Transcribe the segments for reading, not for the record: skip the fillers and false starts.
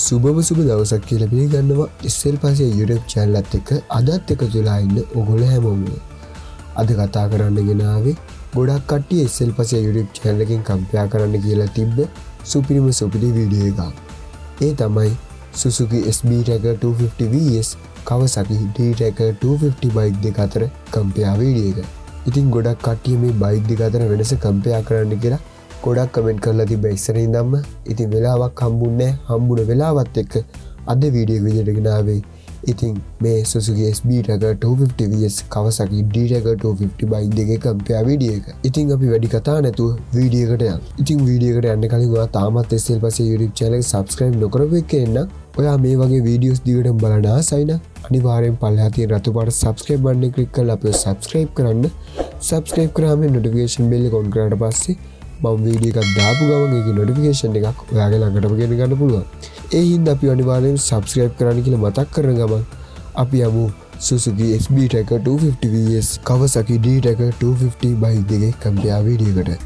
සුබම සුබ දවසක් කියලා පිළිගන්නවා ඉස්සෙල් පස්සේ YouTube channel එකත් එක්ක අදත් එකතු වෙලා ඉන්න ඔයගොල්ලෝ හැමෝම. අද කතා කරන්න ගෙන ආවේ ගොඩක් කට්ටිය ඉස්සෙල් පස්සේ YouTube channel එකෙන් කම්පෙයාර් කරන්න කියලා තිබ්බ සුපිරි වීඩියෝ එකක්. ඒ තමයි Suzuki SB Tracker 250 vs Kawasaki D-Tracker 250 bike දෙක අතර කම්පෙයාර් වීඩියෝ එක. ඉතින් ගොඩක් කට්ටිය මේ බයික් දෙක අතර වෙනස කම්පෙයාර් කරන්න කියලා ගොඩක් කමෙන්ට් කරලා තිබ්බා ඉස්සරින් ඉඳන්ම. ඉතින් වෙලාවක් හම්බුන්නේ හම්බුන වෙලාවත් එක්ක අද වීඩියෝ විදිහට ගෙනාවේ. ඉතින් මේ Suzuki SB Tracker 250 vs Kawasaki D-Tracker 250 bike දෙකේ කම්පෙයාර් වීඩියෝ එක. ඉතින් අපි වැඩි කතා නැතුව වීඩියෝ එකට යමු. ඉතින් වීඩියෝ එකට යන්න කලින් ඔයා තාමත් SL පස්සේ YouTube channel එක subscribe නොකරපු එකේ නම් ඔයා මේ වගේ වීඩියෝස් දිගටම බලන ආසයි නම් අනිවාර්යෙන් පල්ලෙහා තියෙන රතු පාට subscribe button එක click කරලා අපිව subscribe කරන්න. subscribe කරාම notification bell එක on කරාට පස්සේ මම වීඩියෝ එකක් දාපු ගමන් ඒකේ notification එකක් ඔයාගේ ළඟටම ගෙන ගන්න පුළුවන්. ඒ හින්දා අපි අනිවාර්යෙන් subscribe කරන්න කියලා මතක් කරන ගමන් අපි යමු Suzuki SB Tracker 250 vs Kawasaki D-Tracker 250 bike දෙකේ කම්පෙයාර් වීඩියෝ එකට.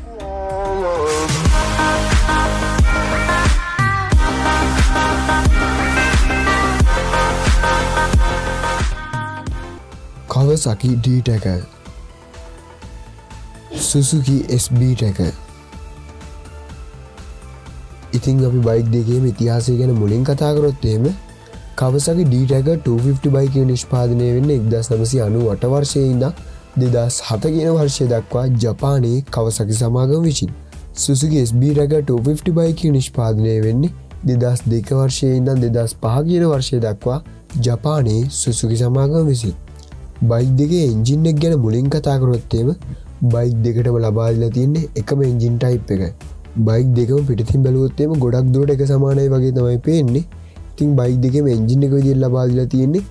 Kawasaki D-Tracker Suzuki SB Tracker. ඉතින් අපි බයික් දෙකේම ඉතිහාසය ගැන මුලින් කතා කරොත් එහෙම Kawasaki D-Tracker 250 බයික් එක නිෂ්පාදනය වෙන්නේ 1998 වර්ෂයේ ඉඳන් 2007 කියන වර්ෂය දක්වා ජපානයේ Kawasaki සමාගම විසින්. Suzuki SB Tracker 250 බයික් එක නිෂ්පාදනය වෙන්නේ 2002 වර්ෂයේ ඉඳන් 2005 කියන වර්ෂය දක්වා ජපානයේ Suzuki සමාගම විසින්. බයික් දෙකේ එන්ජින් එක ගැන මුලින් කතා කරොත් එහෙම බයික් දෙකටම ලබා දීලා තියෙන්නේ එකම එන්ජින් ටයිප් එකයි. බයික් දෙකම පිටින් බැලුවොත් එහෙම ගොඩක් දුරට එක සමානයි වගේ තමයි පේන්නේ. ඉතින් බයික් දෙකේම එන්ජින් එක විදිහට ලබා දීලා තියෙන්නේ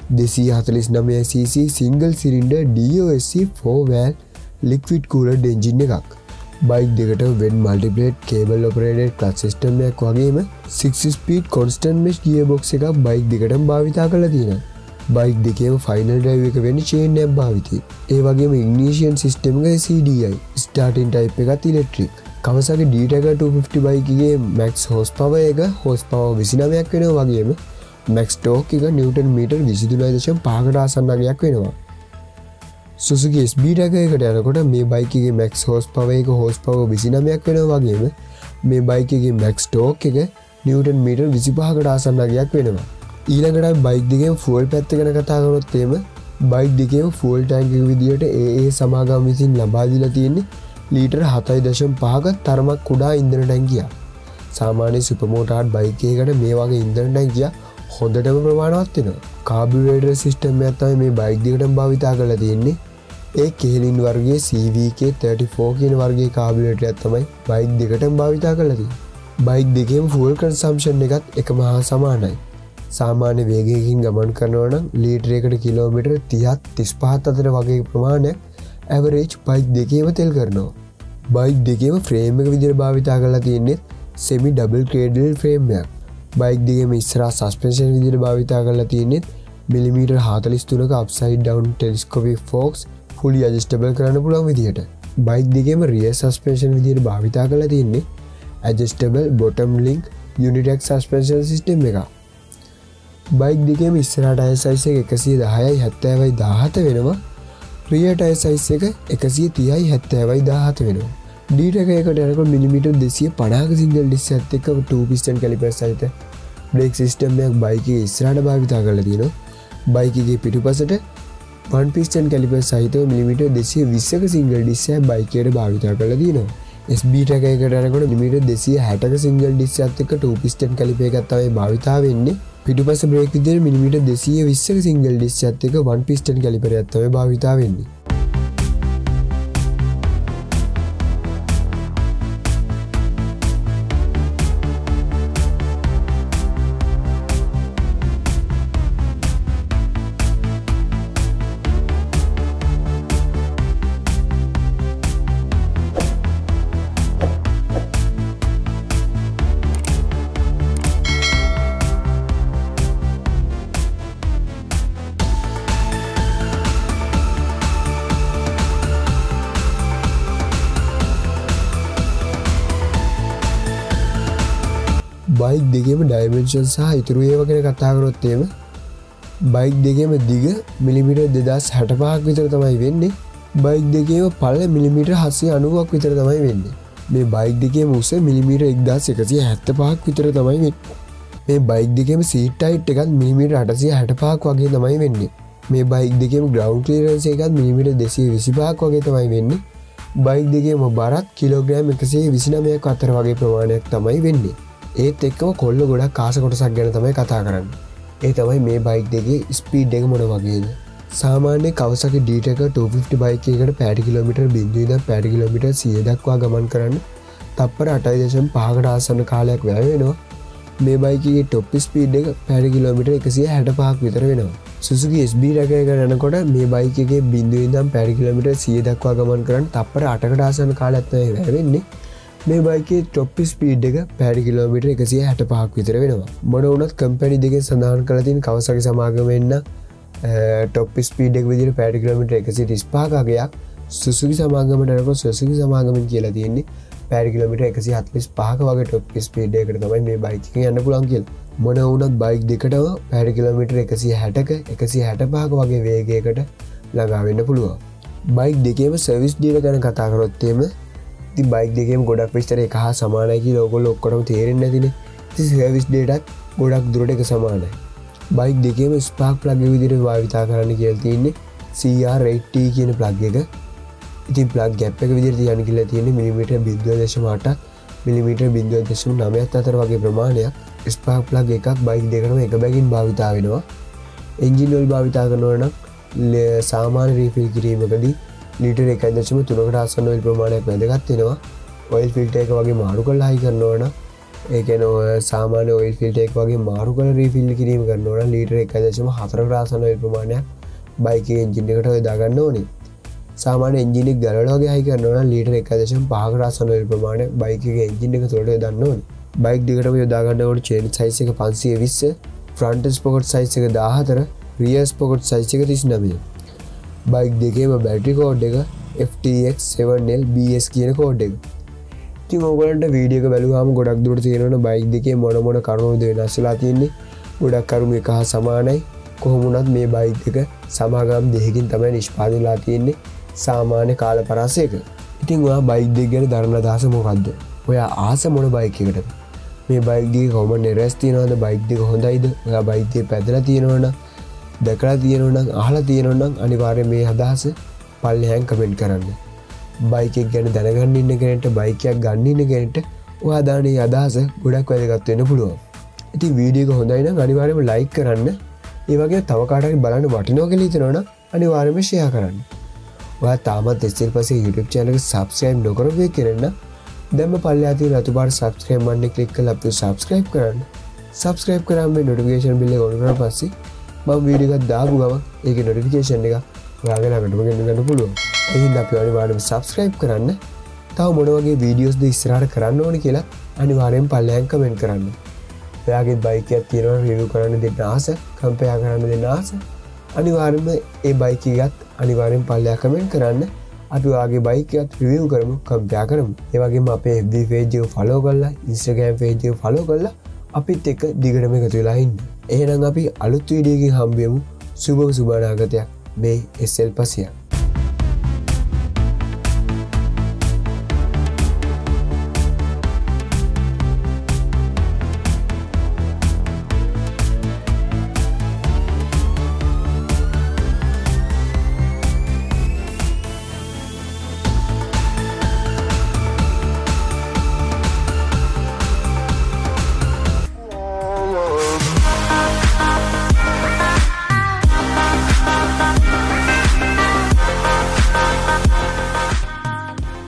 249cc single cylinder DOSC 4 valve liquid cooled engine එකක්. බයික් දෙකටම වෙන් multiplate cable operated clutch system එකක් වගේම 6 speed constant mesh gearbox එකක් බයික් දෙකටම භාවිතා කරලා තියෙනවා. බයික් දෙකේම final drive එක වෙන්නේ chain එක භාවිතයි. ඒ වගේම ignition system එක CDI starting type එකත් electric. Kawasaki D-Tracker 250 බයික් එකේ max horsepower එක horsepower 29ක් වෙනවා වගේම max torque එක newton meter 23.5කට ආසන්න අගයක් වෙනවා. Suzuki SB Tracker එකට යනකොට මේ බයික් එකේ max horsepower එක horsepower 29ක් වෙනවා වගේම මේ බයික් එකේ max torque එක newton meter 25කට ආසන්න අගයක් වෙනවා. ඊළඟට බයික් දෙකේම fuel පැත්ත ගැන කතා කරොත් එහෙම බයික් දෙකේම fuel tank එක විදියට AA සමාගම විසින් ලබා දීලා තියෙන්නේ ලීටර් 7.5ක තරමක් කුඩා ඉන්ධන ටැංකියක්. සාමාන්‍ය සුපර් මෝටාර්ඩ් බයික් එකකට මේ වගේ ඉන්ධන ටැංකිය හොඳටම ප්‍රමාණවත් වෙනවා. කාබියුරේටර් සිස්ටම් එකක් තමයි මේ බයික් දෙකටම භාවිතා කරලා තියෙන්නේ. ඒ කෙහෙලින් වර්ගයේ CVK 34 කියන වර්ගයේ කාබියුරේටරයක් තමයි බයික් දෙකටම භාවිතා කරලා තියෙන්නේ. බයික් දෙකේම fuel consumption එකත් එකම හා සමානයි. සාමාන්‍ය වේගයකින් ගමන් කරනවා නම් ලීටරයකට කිලෝමීටර් 30ත් 35ත් අතර වගේ ප්‍රමාණයක් average බයික් දෙකේම තෙල් කරනවා. බයික් දෙකේම ෆ්‍රේම් එක විදිහට භාවිතා කරලා තියෙන්නේ semi double cradle ෆ්‍රේම් එකක්. බයික් දෙකේම ඉස්සරහා සස්පෙන්ෂන් විදිහට භාවිතා කරලා තියෙන්නේ මිලිමීටර් 43ක upside down telescopic forks fully adjustable කරන්න පුළුවන් විදිහට. බයික් දෙකේම rear suspension විදිහට භාවිතා කරලා තියෙන්නේ adjustable bottom link unitrack suspension system එකක්. බයික් දෙකේම ඉස්සරහා ටයර් සයිස් එක 110යි 70යි 17 වෙනවා. rear tire size එක 130යි 70යි 17 වෙනවා. D-Tracker එකට යනකොට මිලිමීටර් 250ක single disc එකත් එක්ක 2 piston caliper සහිත brake system එකක් බයික් එකේ ඉස්සරහට භාවිතා කරලා තියෙනවා. බයික් එකේ පිටුපසට 1 piston caliper සහිතව මිලිමීටර් 220ක single disc එකක් බයික් එකට භාවිතා කරලා තියෙනවා. SB Tracker එකට යනකොට මිලිමීටර් 260ක single disc එකත් එක්ක 2 piston caliper එකක් තමයි භාවිතා වෙන්නේ. පිටුපස බ්‍රේක් විදිහට මිලිමීටර් 220ක single disc එකත් එක්ක 1 piston caliper එකක් තමයි භාවිතා වෙන්නේ. බයික් දෙකේම ඩයිමෙන්ෂන් සහ ඉතුරු ඒවා ගැන කතා කරොත් එහෙම බයික් දෙකේම දිග මිලිමීටර් 2065ක් විතර තමයි වෙන්නේ. බයික් දෙකේම පළල මිලිමීටර් 790ක් විතර තමයි වෙන්නේ. මේ බයික් දෙකේම උස මිලිමීටර් 1175ක් විතර තමයි වෙන්නේ. මේ බයික් දෙකේම සීට් හයිට් එකත් මිලිමීටර් 865ක් වගේ තමයි වෙන්නේ. මේ බයික් දෙකේම ග්‍රවුන්ඩ් ක්ලියරන්ස් එකත් මිලිමීටර් 225ක් වගේ තමයි වෙන්නේ. බයික් දෙකේම බරත් කිලෝග්‍රෑම් 129ක් අතර වගේ ප්‍රමාණයක් තමයි වෙන්නේ. ඒත් එක්කම කොල්ල ගොඩක් කාස කොටසක් ගැන තමයි කතා කරන්නේ. ඒ තමයි මේ බයික් දෙකේ ස්පීඩ් එක මොන වගේද. සාමාන්‍ය Kawasaki D-Tracker 250 බයික් එකකට පැය කිලෝමීටර් 0 ඉඳන් පැය කිලෝමීටර් 100 දක්වා ගමන් කරන්න තප්පර 8.5කට ආසන්න කාලයක් වැය වෙනවා. මේ බයික් එකේ টොප් ස්පීඩ් එක පැය කිලෝමීටර් 165ක් විතර වෙනවා. Suzuki SB Tracker එක යනකොට මේ බයික් එකේ 0 ඉඳන් පැය කිලෝමීටර් 100 දක්වා ගමන් කරන්න තප්පර 8කට ආසන්න කාලයක් තමයි වැය වෙන්නේ. මේ බයිකේ টොප් ස්පීඩ් එක පැය කිලෝමීටර් 165ක් විතර වෙනවා. මොන වුණත් කම්පැනි දෙකෙන් සඳහන් කරලා තියෙන Kawasaki සමාගම වෙන්න টොප් ස්පීඩ් එක විදිහට පැය කිලෝමීටර් 135ක අගයක් Suzuki සමාගමට යනකොට Suzuki සමාගමෙන් කියලා තියෙන්නේ පැය කිලෝමීටර් 145ක වගේ টොප් ස්පීඩ් එකකට තමයි මේ බයික් එකෙන් යන්න පුළුවන් කියලා. මොන වුණත් බයික් දෙකටම පැය කිලෝමීටර් 160ක 165ක වගේ වේගයකට ළඟා වෙන්න පුළුවන්. බයික් දෙකේම සර්විස් ඩීල ගැන කතා කරොත් එහෙම ඉතින් බයික් දෙකේම ගොඩක් විස්තර එක හා සමානයි කියලා ඔයගොල්ලෝ ඔක්කොටම තේරෙන්නේ නැතිනේ. ඉතින් සර්විස් ඩේටත් ගොඩක් දුරට එක සමානයි. බයික් දෙකේම ස්පාර්ක් ප්ලග් එක විදිහට භාවිතා කරන්න කියලා තියෙන්නේ CR8T කියන ප්ලග් එක. ඉතින් ප්ලග් ගැප් එක විදිහට තියන්න කියලා තියෙන්නේ මිලිමීටර් 0.8ක් මිලිමීටර් 0.9ක් අතර වගේ ප්‍රමාණයක්. ස්පාර්ක් ප්ලග් එකක් බයික් දෙකටම එක බැගින් භාවිතා වෙනවා. එන්ජින් ඔයිල් භාවිතා කරනවා නම් සාමාන්‍ය රීෆිල් කිරීමකදී ලීටර් 1.3කට ආසන්න ඔයිල් ප්‍රමාණයක් වැදගත් වෙනවා. ඔයිල් ෆිල්ටර් එක වගේ මාරු කරලා හයි කරනවා නම් ඒ කියන්නේ සාමාන්‍ය ඔයිල් ෆිල්ටර් එක වගේ මාරු කරලා රීෆිල් කිරීම කරනවා නම් ලීටර් 1.4කට ආසන්න ඔයිල් ප්‍රමාණයක් බයික් එකේ එන්ජින් එකට යොදා ගන්න ඕනේ. සාමාන්‍ය එන්ජින් එක ගලවලා වගේ හයි කරනවා නම් ලීටර් 1.5කට ආසන්න ඔයිල් ප්‍රමාණයක් බයික් එකේ එන්ජින් එක තුළට යොදන්න ඕනේ. බයික් දෙකටම යොදා ගන්න ඕනේ චේන් සයිස් එක 520, ෆ්‍රන්ට් ස්පොකට් සයිස් එක 14, රියර් ස්පොකට් සයිස් එක 39. බයික් දෙකේම බැටරි කෝඩ් එක FTX7LBS කියන කෝඩ් එක. ඉතින් ඔයගොල්ලන්ට වීඩියෝ එක බලුවාම ගොඩක් දුරට තේරෙනවා බයික් දෙකේ මොන මොන කරුණුද වෙනස් වෙලා තියෙන්නේ. ගොඩක් කරුණු එක හා සමානයි. කොහොම වුණත් මේ බයික් දෙක සමාගම් දෙකකින් තමයි නිෂ්පාදනය වෙලා තියෙන්නේ සාමාන්‍ය කාල පරාසයක. ඉතින් ඔයා බයික් දෙක ගැන දරන අදහස මොකද්ද? ඔයා ආස මොන බයික් එකකටද? මේ බයික් දෙකේ කොමන් එරර්ස් තියෙනවද? බයික් දෙක හොඳයිද? ඔයා බයික් දෙක පැදලා තියෙනවද? දැකලා තියෙනවා නම් අහලා තියෙනවා නම් අනිවාර්යයෙන් මේ අදහස පල්ලෙහාන් කමෙන්ට් කරන්න. බයික් එක ගැන දැනගන්න ඉන්න කෙනෙක්ට බයික් එකක් ගන්න ඉන්න කෙනෙක්ට ඔයා දාන මේ අදහස ගොඩක් වැදගත් වෙන්න පුළුවන්. ඉතින් වීඩියෝ එක හොඳයි නම් අනිවාර්යයෙන්ම ලයික් කරන්න. ඒ වගේම තව කාට හරි බලන්න වටිනවා කියලා හිතනවා නම් අනිවාර්යයෙන්ම ෂෙයා කරන්න. ඔයා තාමත් SLපසේ YouTube channel එක subscribe නොකරපු කෙනෙක් නම් දැන්ම පල්ලෙහා තියෙන රතු පාට subscribe බටන් එක ක්ලික් කරලා අපිට subscribe කරන්න. subscribe කරාම මේ notification bell එක on කරලා පස්සේ මම වීඩියෝ එකක් දාපු ගමන් ඒකේ notification එක ඔයාගේ ළඟටම ගෙන්න ගන්න පුළුවන්. ඒ හින්දා අපි අනිවාර්යයෙන්ම subscribe කරන්න. තව මොන වගේ වීඩියෝස්ද ඉස්සරහට කරන්න ඕනේ කියලා අනිවාර්යෙන් පල්ලෙහාන් කමෙන්ට් කරන්න. ඔයාගේ බයික් එකක් තියෙනවා රිවිව් කරන්න දෙන්න ආස, කම්පෙයාර් කරන්න දෙන්න ආස. අනිවාර්යෙන්ම ඒ බයික් එකත් අනිවාර්යෙන් පල්ලෙහා කමෙන්ට් කරන්න. අපි ඔයාගේ බයික් එකත් රිවිව් කරමු, කම්පෙයාර් කරමු. ඒ වගේම අපේ FB page එක follow කරලා, Instagram page එක follow කරලා අපිත් එක්ක දිගටම එකතු වෙලා ඉන්න. එහෙනම් අපි අලුත් වීඩියෝ එකකින් හම්බෙමු. සුබ අනාගතයක්. මේ SL පසියක්.